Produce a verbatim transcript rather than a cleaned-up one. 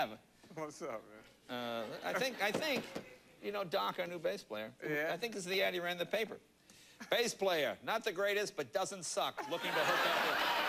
have. What's up, man? Uh, I think, I think, you know, Doc, our new bass player. Yeah. I think this is the ad he ran in the paper. Bass player, not the greatest, but doesn't suck. Looking to hook up with.